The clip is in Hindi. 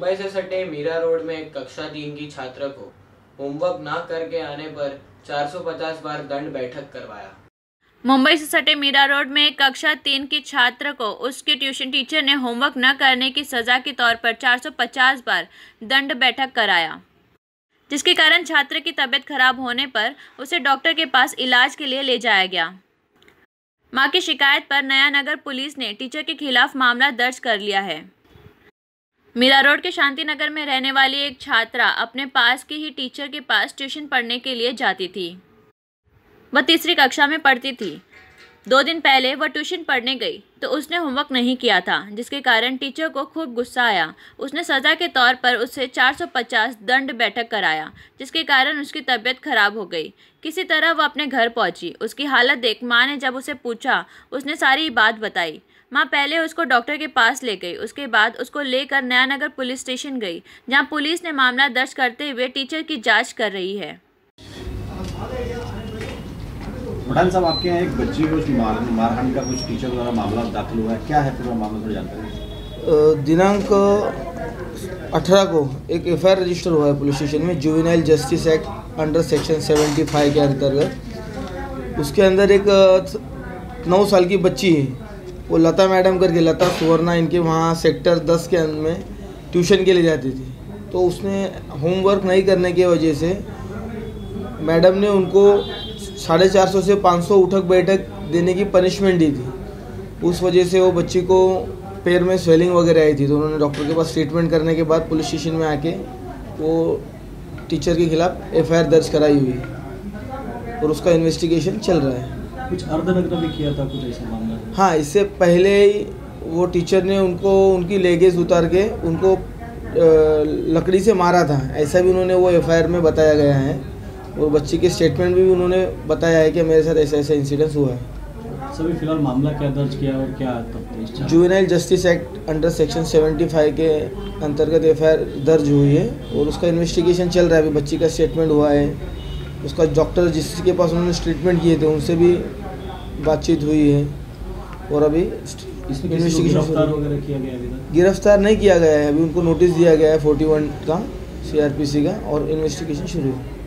मुंबई से सटे मीरा रोड में एक कक्षा 3 की छात्र को होमवर्क न करके आने पर 450 बार दंड बैठक करवाया। मुंबई से सटे मीरा रोड में एक कक्षा 3 की छात्र को उसके ट्यूशन टीचर ने होमवर्क न करने की सजा के तौर पर 450 बार दंड बैठक कराया, जिसके कारण छात्र की तबीयत खराब होने पर उसे डॉक्टर के पास इलाज के लिए ले जाया गया। मां की शिकायत पर नया नगर पुलिस ने टीचर के खिलाफ मामला दर्ज कर लिया है। मीरा रोड के शांति नगर में रहने वाली एक छात्रा अपने पास के ही टीचर के पास ट्यूशन पढ़ने के लिए जाती थी। वह तीसरी कक्षा में पढ़ती थी। 2 दिन पहले वह ट्यूशन पढ़ने गई तो उसने होमवर्क नहीं किया था, जिसके कारण टीचर को खूब गुस्सा आया। उसने सज़ा के तौर पर उससे 450 दंड बैठक कराया, जिसके कारण उसकी तबीयत खराब हो गई। किसी तरह वह अपने घर पहुंची। उसकी हालत देख माँ ने जब उसे पूछा, उसने सारी बात बताई। माँ पहले उसको डॉक्टर के पास ले गई, उसके बाद उसको लेकर नया नगर पुलिस स्टेशन गई, जहाँ पुलिस ने मामला दर्ज करते हुए टीचर की जाँच कर रही है। पठान साहब, आपके यहाँ एक बच्ची को मारहानि का कुछ टीचर द्वारा मामला दाखिल हुआ है, क्या है पूरा मामला, थोड़ी जानकारी? दिनांक 18 को एक एफआईआर रजिस्टर हुआ है पुलिस स्टेशन में, juvenile justice act under section 75 के अंतर्गत। उसके अंदर एक 9 साल की बच्ची है, वो लता मैडम करके, लता सुवर्णा, इनके वहाँ सेक्टर 10 के अंदर में ट्यूशन के लिए जाती थी। तो उसने होमवर्क नहीं करने की वजह से मैडम ने उनको 450 से 500 उठक बैठक देने की पनिशमेंट दी थी। उस वजह से वो बच्ची को पैर में स्वेलिंग वगैरह आई थी, तो उन्होंने डॉक्टर के पास ट्रीटमेंट करने के बाद पुलिस स्टेशन में आके वो टीचर के खिलाफ एफआईआर दर्ज कराई हुई है और उसका इन्वेस्टिगेशन चल रहा है। कुछ अर्धनग्न भी किया था, कुछ ऐसा मामला? हाँ, इससे पहले ही वो टीचर ने उनको उनकी लेगेज उतार के उनको लकड़ी से मारा था, ऐसा भी उन्होंने वो एफआईआर में बताया गया है। और बच्ची के स्टेटमेंट में भी उन्होंने बताया है कि मेरे साथ ऐसा ऐसा इंसिडेंस हुआ है। सभी फिलहाल मामला क्या दर्ज किया और क्या तफ्तीश? Juvenile justice act under section 75 के अंतर्गत एफआईआर दर्ज हुई है और उसका इन्वेस्टिगेशन चल रहा है। अभी बच्ची का स्टेटमेंट हुआ है, उसका डॉक्टर जिसके पास उन्होंने ट्रीटमेंट किए थे उनसे भी बातचीत हुई है और अभी इन्वेस्टिगेशन वगैरह किया गया है? गिरफ्तार नहीं किया गया है, अभी उनको नोटिस दिया गया है 41 का CRPC का और इन्वेस्टिगेशन शुरू है।